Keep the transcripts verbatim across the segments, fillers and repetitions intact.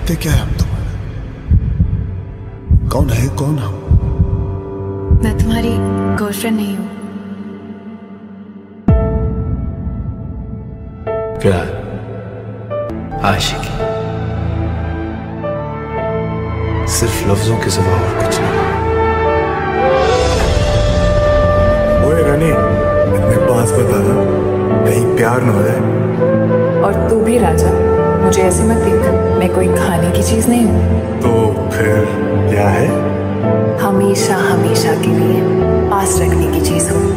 करते क्या है हम तुम्हारे? कौन है कौन हम? मैं तुम्हारी गर्लफ्रेंड नहीं हूँ। प्यार, आशिकी, सिर्फ लफ्जों के सिवा और कुछ नहीं। ओए रानी, इतने पास बता ना, कहीं प्यार न हो जाए। और तू भी राजा, मुझे ऐसे मत देख, मैं कोई खाने की चीज नहीं हूँ। तो फिर क्या है? हमेशा हमेशा के लिए पास रखने की चीज हूँ।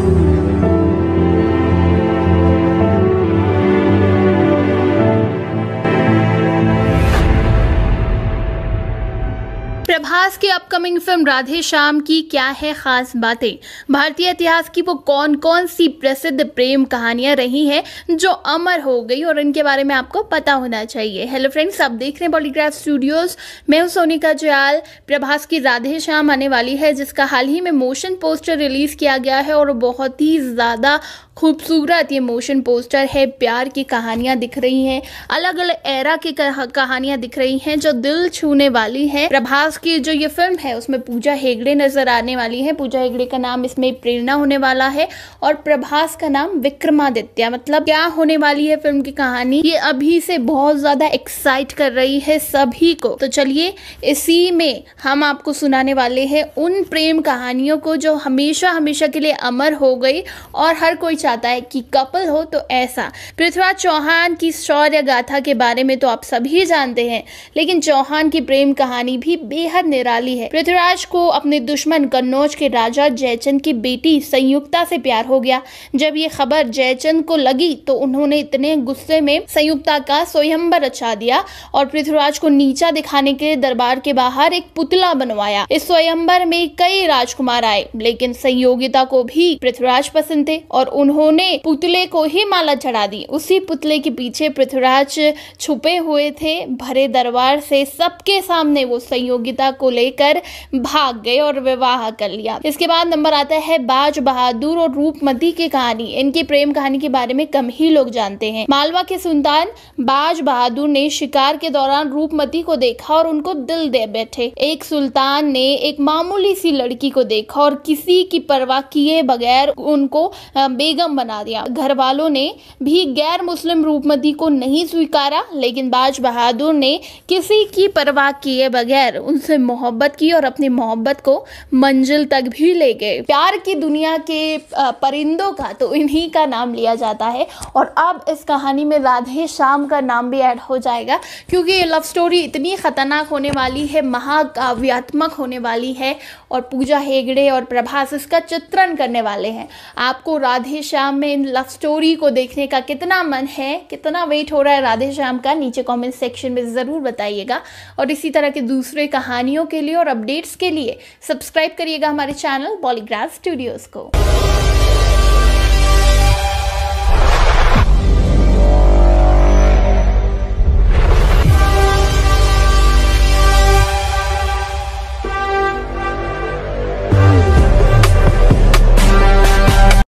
प्रभास की अपकमिंग फिल्म राधे श्याम की क्या है खास बातें? भारतीय इतिहास की वो कौन कौन सी प्रसिद्ध प्रेम कहानियां रही हैं जो अमर हो गई और इनके बारे में आपको पता होना चाहिए। हेलो फ्रेंड्स, आप देख रहे हैं पॉलीग्राफ स्टूडियोज। मैं हूं सोनिका जयाल। प्रभास की राधे श्याम आने वाली है, जिसका हाल ही में मोशन पोस्टर रिलीज किया गया है और बहुत ही ज्यादा खूबसूरत ये मोशन पोस्टर है। प्यार की कहानियां दिख रही हैं, अलग अलग एरा की कहानियां दिख रही हैं जो दिल छूने वाली है। प्रभास की जो ये फिल्म है उसमें पूजा हेगड़े नजर आने वाली है। पूजा हेगड़े का नाम इसमें प्रेरणा होने वाला है और प्रभास का नाम विक्रमादित्य। मतलब क्या होने वाली है फिल्म की कहानी, ये अभी से बहुत ज्यादा एक्साइट कर रही है सभी को। तो चलिए इसी में हम आपको सुनाने वाले हैं उन प्रेम कहानियों को जो हमेशा हमेशा के लिए अमर हो गई और हर कोई चाहता है कि कपल हो तो ऐसा। पृथ्वीराज चौहान की शौर्य गाथा के बारे में तो आप सभी जानते हैं, लेकिन चौहान की प्रेम कहानी भी बेहद निराली है। पृथ्वीराज को अपने दुश्मन कन्नौज के राजा जयचंद की बेटी संयुक्ता से प्यार हो गया। जब ये खबर जयचंद को लगी तो उन्होंने इतने गुस्से में संयुक्ता का स्वयंवर रचा दिया और पृथ्वीराज को नीचा दिखाने के लिए दरबार के बाहर एक पुतला बनवाया। इस स्वयंवर में कई राजकुमार आए, लेकिन संयोगिता को भी पृथ्वीराज पसंद थे और उन्होंने पुतले को ही माला चढ़ा दी। उसी पुतले के पीछे पृथ्वीराज छुपे हुए थे। भरे दरबार से सबके सामने वो संयोगिता को लेकर भाग गए और विवाह कर लिया। इसके बाद नंबर आता है बाज बहादुर और रूपमती की कहानी। इनकी प्रेम कहानी के बारे में कम ही लोग जानते हैं। मालवा के सुल्तान बाज बहादुर ने शिकार के दौरान रूपमती को देखा और उनको दिल दे बैठे। एक सुल्तान ने एक मामूली सी लड़की को देखा और किसी की परवाह किए बगैर उनको बेगम बना दिया। घर वालों ने भी गैर मुस्लिम रूपमती को नहीं स्वीकारा, लेकिन बाज बहादुर ने किसी की परवाह किए बगैर उनसे मोहब्बत की और अपनी मोहब्बत को मंजिल तक भी ले गए। प्यार की दुनिया के परिंदों का तो इन्हीं का नाम लिया जाता है और अब इस कहानी में राधे श्याम का नाम भी ऐड हो जाएगा, क्योंकि ये लव स्टोरी इतनी खतरनाक होने वाली है, महाकाव्यात्मक होने वाली है और पूजा हेगड़े और प्रभास इसका चित्रण करने वाले हैं। आपको राधे श्याम में इन लव स्टोरी को देखने का कितना मन है, कितना वेट हो रहा है राधे श्याम का, नीचे कमेंट सेक्शन में ज़रूर बताइएगा। और इसी तरह के दूसरे कहानियों के लिए और अपडेट्स के लिए सब्सक्राइब करिएगा हमारे चैनल पॉलीग्राफ स्टूडियोज़ को।